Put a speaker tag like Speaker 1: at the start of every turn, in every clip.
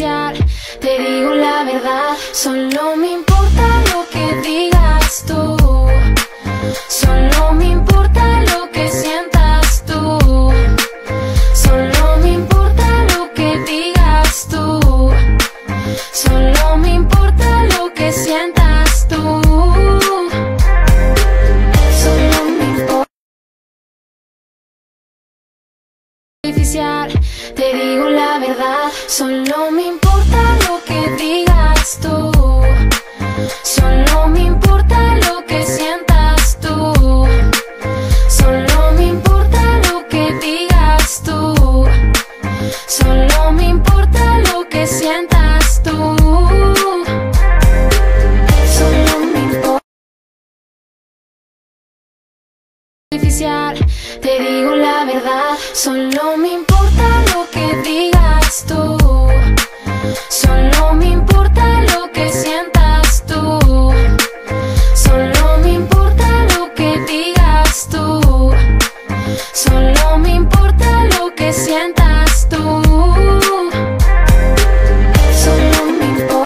Speaker 1: artificial, te digo la verdad. Solo me importa lo que digas tú. Solo me importa lo que sientas tú. Solo me importa lo que digas tú. Solo me importa lo que sientas tú. Solo me importa artificial, te digo la verdad. Solo me importa lo que digas tú. Solo me importa lo que sientas tú. Solo me importa lo que digas tú. Solo me importa lo que sientas tú. Solo me importa artificial, te digo la verdad. Solo me importa lo que digas tú. Solo me importa lo que sientas tú. Solo me importa lo que digas tú. Solo me importa lo que sientas tú. Solo me importa.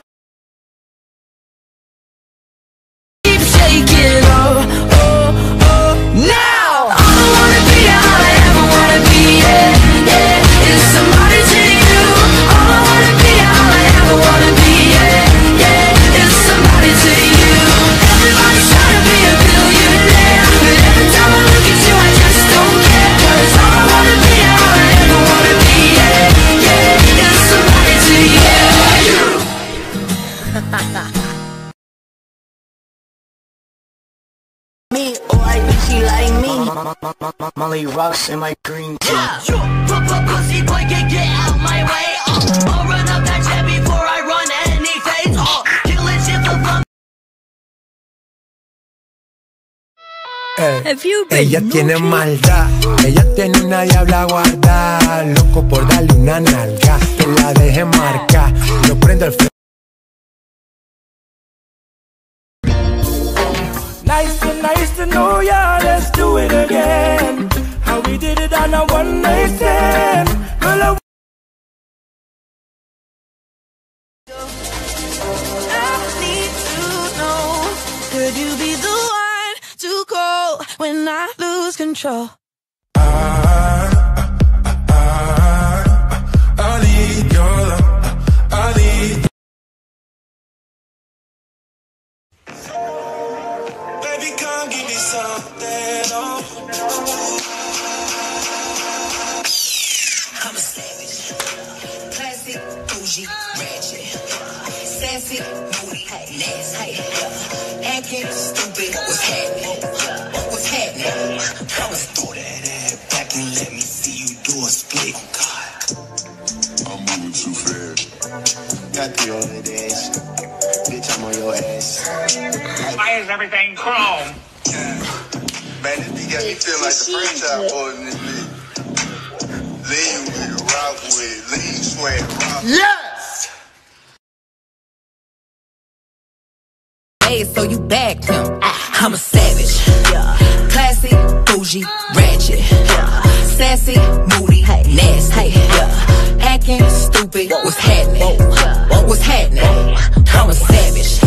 Speaker 2: Keep shaking, oh, oh, oh, now. I don't wanna be all I ever wanna be, yeah, yeah. Is somebody to you. All I wanna be, all I ever wanna be, yeah, yeah. Is somebody to you. Everybody's trying to be a billionaire, but every time I look at you, I just don't care. 'Cause all I wanna be, all I ever wanna be, yeah, yeah. Is somebody to you.
Speaker 3: Me, or I think she like me. Molly rocks in my green tea.
Speaker 2: Pussy boy can get out my way. I'll run up that jet before I run any phase. Killing shit for fun.
Speaker 4: Ella tiene maldad, ella tiene una diabla guardada. Loco por darle una nalga, que la deje marcar. Yo prendo el
Speaker 5: Nice to know ya, let's do it again. How we did it on a one night stand. Girl,
Speaker 2: I need to know, could you be the one to call when I lose control?
Speaker 5: I need your love, I need. Baby, come give me something, oh.
Speaker 2: I'm a savage, classic, bougie, ratchet, sassy, moody, nasty, acting stupid. What's happening? What's happening?
Speaker 5: I'ma throw that ass back and let me see you do a split. Oh God,
Speaker 6: I'm moving too fast.
Speaker 7: Got the other days. Bitch, I'm on your ass.
Speaker 8: Why is everything chrome?
Speaker 6: Man, this beat got me feeling like the franchise boys in this bitch. Lean with it, rock with it, lean, swag, rock.
Speaker 7: Yes!
Speaker 2: Hey, so you bagged him. I'm a savage, classy, bougie, ratchet, sassy, moody, nasty, acting stupid. What's happening? What's happening? I'm a savage,